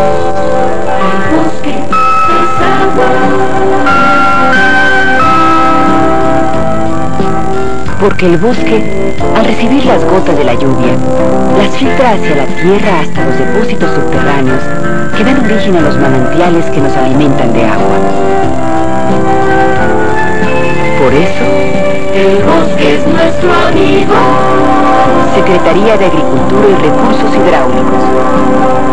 El bosque es agua. Porque el bosque, al recibir las gotas de la lluvia, las filtra hacia la tierra hasta los depósitos subterráneos que dan origen a los manantiales que nos alimentan de agua. Por eso, el bosque es nuestro amigo. Secretaría de Agricultura y Recursos Hidráulicos.